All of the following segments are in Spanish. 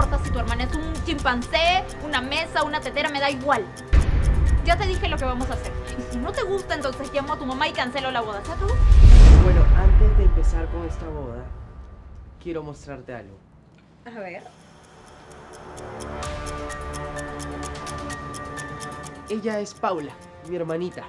importa si tu hermana es un chimpancé, una mesa, una tetera, me da igual. Ya te dije lo que vamos a hacer. Y si no te gusta, entonces llamo a tu mamá y cancelo la boda. ¿Se acabó? Bueno, antes de empezar con esta boda, quiero mostrarte algo. A ver. Ella es Paula, mi hermanita.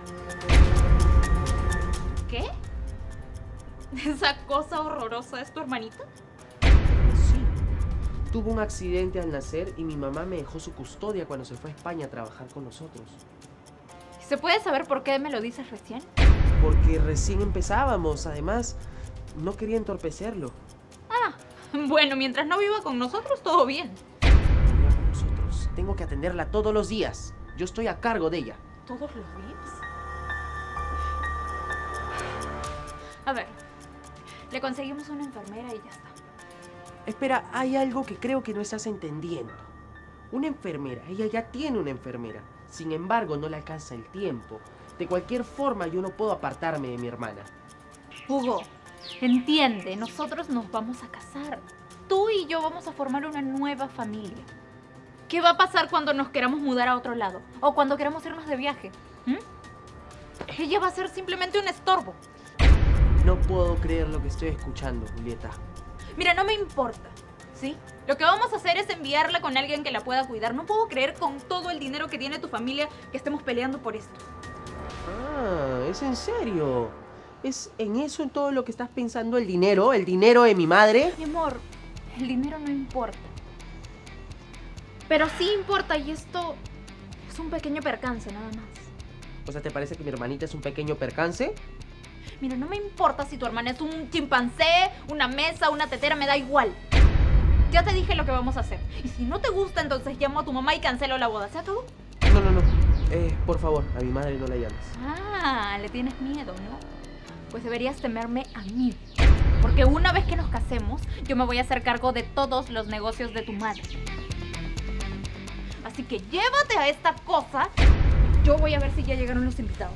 ¿Qué? ¿Esa cosa horrorosa es tu hermanita? Sí. Tuvo un accidente al nacer y mi mamá me dejó su custodia cuando se fue a España a trabajar con nosotros. ¿Se puede saber por qué me lo dices recién? Porque recién empezábamos, además, no quería entorpecerlo. Ah, bueno, mientras no viva con nosotros, todo bien. Viva con nosotros. Tengo que atenderla todos los días. Yo estoy a cargo de ella. ¿Todos los días? A ver, le conseguimos una enfermera y ya está. Espera, hay algo que creo que no estás entendiendo. Una enfermera, ella ya tiene una enfermera. Sin embargo, no le alcanza el tiempo. De cualquier forma, yo no puedo apartarme de mi hermana. Hugo, entiende, nosotros nos vamos a casar. Tú y yo vamos a formar una nueva familia. ¿Qué va a pasar cuando nos queramos mudar a otro lado? O cuando queramos irnos de viaje. Ella va a ser simplemente un estorbo. No puedo creer lo que estoy escuchando, Julieta. Mira, no me importa, ¿sí? Lo que vamos a hacer es enviarla con alguien que la pueda cuidar. No puedo creer con todo el dinero que tiene tu familia que estemos peleando por esto. Ah, ¿es en serio? ¿Es en eso en todo lo que estás pensando el dinero? ¿El dinero de mi madre? Mi amor, el dinero no importa. Pero sí importa y esto es un pequeño percance nada más. O sea, ¿te parece que mi hermanita es un pequeño percance? Mira, no me importa si tu hermana es un chimpancé, una mesa, una tetera, me da igual. Ya te dije lo que vamos a hacer. Y si no te gusta, entonces llamo a tu mamá y cancelo la boda. ¿Se acabó? No. Por favor, a mi madre no la llames. Ah, le tienes miedo, ¿no? Pues deberías temerme a mí. Porque una vez que nos casemos, yo me voy a hacer cargo de todos los negocios de tu madre. Así que llévate a esta cosa. Yo voy a ver si ya llegaron los invitados.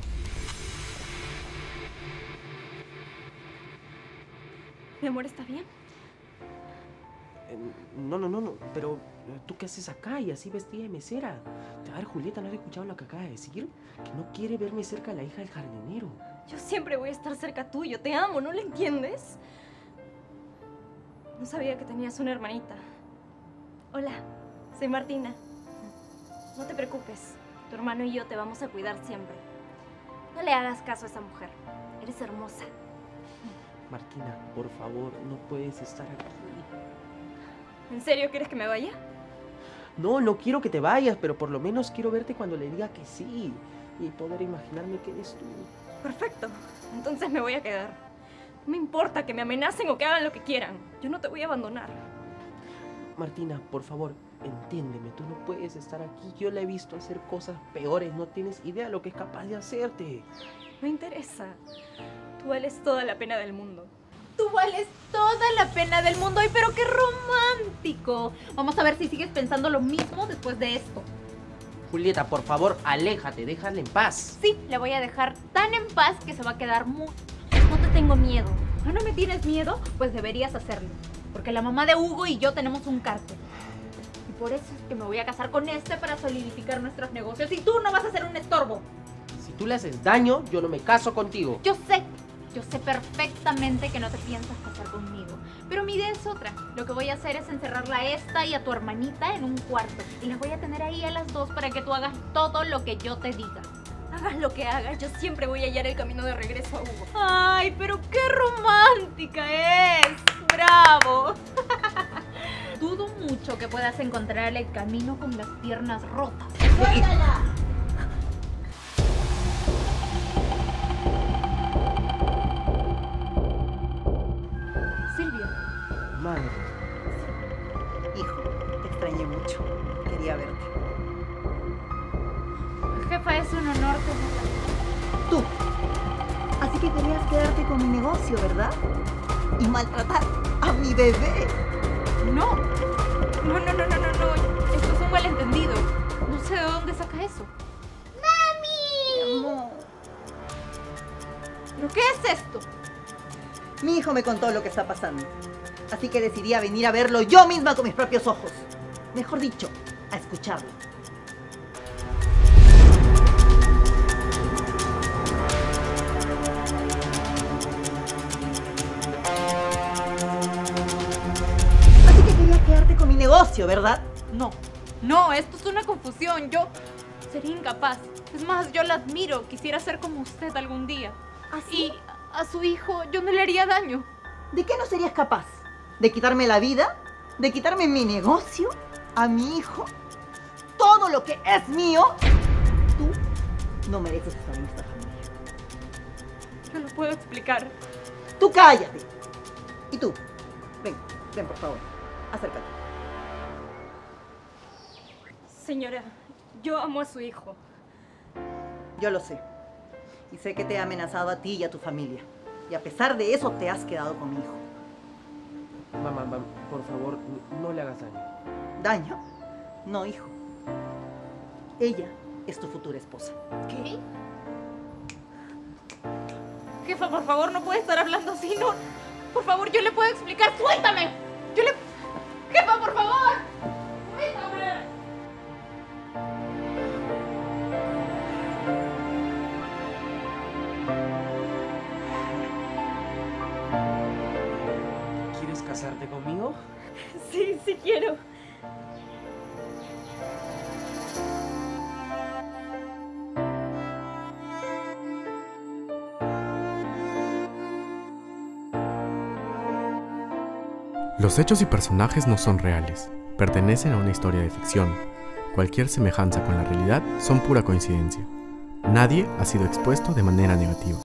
Mi amor, ¿está bien? No, pero ¿tú qué haces acá y así vestida de mesera? A ver, Julieta, ¿no has escuchado lo que acaba de decir? Que no quiere verme cerca de la hija del jardinero. Yo siempre voy a estar cerca tuyo, te amo, ¿no lo entiendes? No sabía que tenías una hermanita. Hola, soy Martina. No te preocupes, tu hermano y yo te vamos a cuidar siempre. No le hagas caso a esa mujer, eres hermosa. Martina, por favor, no puedes estar aquí. ¿En serio quieres que me vaya? No quiero que te vayas, pero por lo menos quiero verte cuando le diga que sí. Y poder imaginarme que eres tú. Perfecto, entonces me voy a quedar. No me importa que me amenacen o que hagan lo que quieran. Yo no te voy a abandonar. Martina, por favor, entiéndeme, tú no puedes estar aquí. Yo la he visto hacer cosas peores, no tienes idea de lo que es capaz de hacerte. No interesa. Tú vales toda la pena del mundo. Tú vales toda la pena del mundo. ¡Ay, pero qué romántico! Vamos a ver si sigues pensando lo mismo después de esto. Julieta, por favor, aléjate, déjala en paz. Sí, le voy a dejar tan en paz que se va a quedar muy... No te tengo miedo. ¿No me tienes miedo? Pues deberías hacerlo. Porque la mamá de Hugo y yo tenemos un cártel. Y por eso es que me voy a casar con este para solidificar nuestros negocios. Y tú no vas a ser un estorbo. Si tú le haces daño, yo no me caso contigo. Yo sé perfectamente que no te piensas casar conmigo. Pero mi idea es otra. Lo que voy a hacer es encerrarla a esta y a tu hermanita en un cuarto. Y las voy a tener ahí a las dos para que tú hagas todo lo que yo te diga. Hagas lo que hagas, yo siempre voy a hallar el camino de regreso a Hugo. ¡Ay, pero qué romántica es! ¡Bravo! Dudo mucho que puedas encontrar el camino con las piernas rotas. ¡Suéltala! Silvia. Madre. Hijo, te extrañé mucho. Quería verte. Jefa, es un honor tenerla. Tú. Así que querías quedarte con mi negocio, ¿verdad? Y maltratar a mi bebé. No. Esto es un malentendido. No sé de dónde saca eso. Mi amor. ¿Pero qué es esto? Mi hijo me contó lo que está pasando. Así que decidí a venir a verlo yo misma con mis propios ojos. Mejor dicho, a escucharlo. Así que querías quedarte con mi negocio, ¿verdad? No, no, esto es una confusión. Yo sería incapaz. Es más, yo la admiro. Quisiera ser como usted algún día. ¿Así? Y a su hijo yo no le haría daño. ¿De qué no serías capaz? ¿De quitarme la vida? ¿De quitarme mi negocio? ¿A mi hijo? ¿Todo lo que es mío? Tú no mereces estar en esta familia. Yo lo puedo explicar. ¡Tú cállate! Y tú, ven por favor, acércate. Señora, yo amo a su hijo. Yo lo sé. Y sé que te he amenazado a ti y a tu familia. Y a pesar de eso te has quedado con mi hijo. Mamá, por favor, no le hagas daño. ¿Daño? No, hijo. Ella es tu futura esposa. ¿Qué? Jefa, por favor, no puede estar hablando así, no. Por favor, yo le puedo explicar. ¡Suéltame! Jefa, por favor. ¡Suéltame! ¿Quieres casarte conmigo? Sí, sí quiero. Los hechos y personajes no son reales, pertenecen a una historia de ficción. Cualquier semejanza con la realidad son pura coincidencia. Nadie ha sido expuesto de manera negativa.